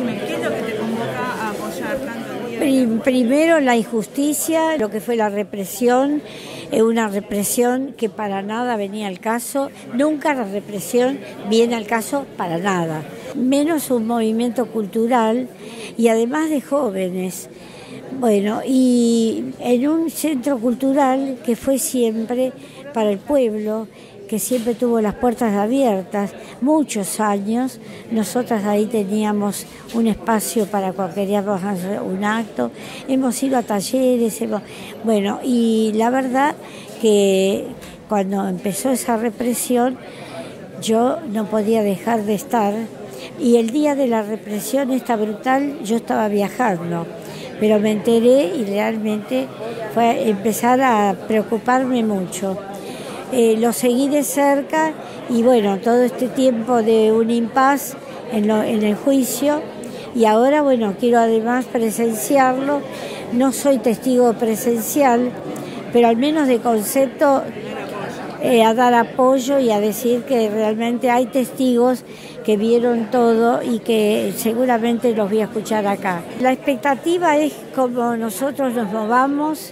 decime, ¿qué es lo que te convoca a apoyar tanto el día? Primero la injusticia, lo que fue la represión, una represión que para nada venía al caso, nunca la represión viene al caso para nada, menos un movimiento cultural y además de jóvenes. Bueno, y en un centro cultural que fue siempre para el pueblo, que siempre tuvo las puertas abiertas, muchos años. Nosotras ahí teníamos un espacio para cuando queríamos hacer un acto, hemos ido a talleres, bueno, y la verdad que cuando empezó esa represión yo no podía dejar de estar, y el día de la represión esta brutal yo estaba viajando, pero me enteré y realmente fue empezar a preocuparme mucho. Lo seguí de cerca y bueno, todo este tiempo de un impas en el juicio, y ahora bueno, quiero además presenciarlo. No soy testigo presencial, pero al menos de concepto a dar apoyo y a decir que realmente hay testigos que vieron todo y que seguramente los voy a escuchar acá. La expectativa es como nosotros nos movamos,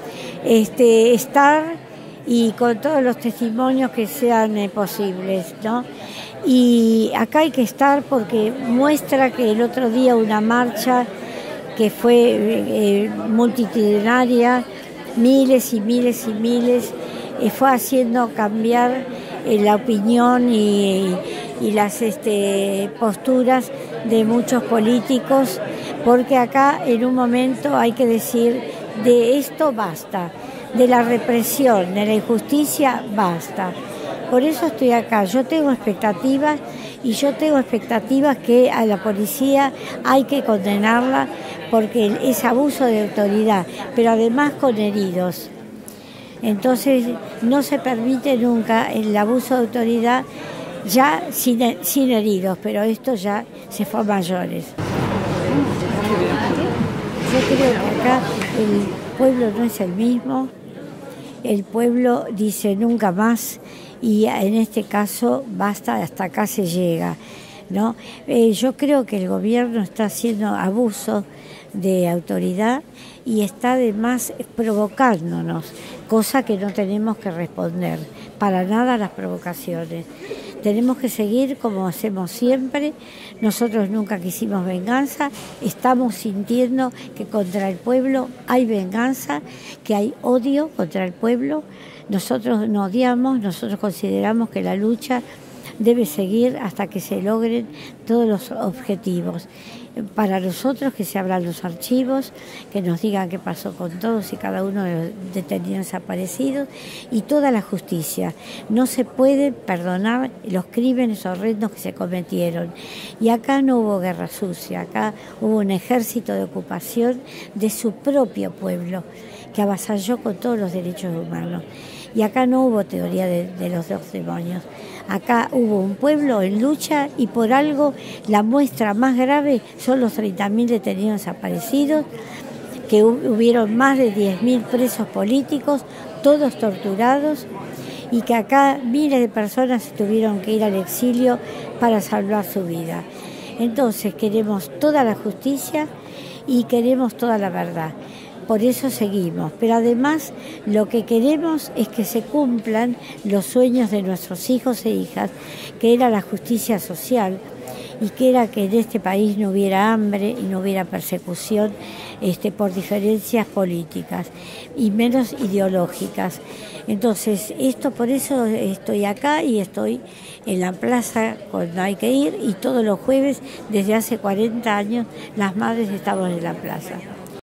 estar y con todos los testimonios que sean posibles, ¿no? Y acá hay que estar porque muestra que el otro día una marcha que fue multitudinaria, miles y miles y miles, fue haciendo cambiar la opinión y las posturas de muchos políticos, porque acá en un momento hay que decir, de esto basta. De la represión, de la injusticia, basta. Por eso estoy acá. Yo tengo expectativas y yo tengo expectativas que a la policía hay que condenarla porque es abuso de autoridad, pero además con heridos. Entonces no se permite nunca el abuso de autoridad ya sin heridos, pero esto ya se fue a mayores. Yo creo que acá el pueblo no es el mismo. El pueblo dice nunca más y en este caso basta, hasta acá se llega, ¿no? Yo creo que el gobierno está haciendo abuso de autoridad y está además provocándonos, cosa que no tenemos que responder para nada a las provocaciones. Tenemos que seguir como hacemos siempre. Nosotros nunca quisimos venganza, estamos sintiendo que contra el pueblo hay venganza, que hay odio contra el pueblo. Nosotros no odiamos, nosotros consideramos que la lucha debe seguir hasta que se logren todos los objetivos. Para nosotros que se abran los archivos, que nos digan qué pasó con todos y cada uno de los detenidos desaparecidos y toda la justicia. No se puede perdonar los crímenes horrendos que se cometieron. Y acá no hubo guerra sucia, acá hubo un ejército de ocupación de su propio pueblo que avasalló con todos los derechos humanos. Y acá no hubo teoría de los dos demonios. Acá hubo un pueblo en lucha y por algo la muestra más grave son los 30.000 detenidos desaparecidos, que hubieron más de 10.000 presos políticos, todos torturados, y que acá miles de personas tuvieron que ir al exilio para salvar su vida. Entonces queremos toda la justicia y queremos toda la verdad. Por eso seguimos, pero además lo que queremos es que se cumplan los sueños de nuestros hijos e hijas, que era la justicia social y que era que en este país no hubiera hambre y no hubiera persecución por diferencias políticas y menos ideológicas. Entonces, por eso estoy acá y estoy en la plaza cuando hay que ir, y todos los jueves, desde hace 40 años, las madres estamos en la plaza.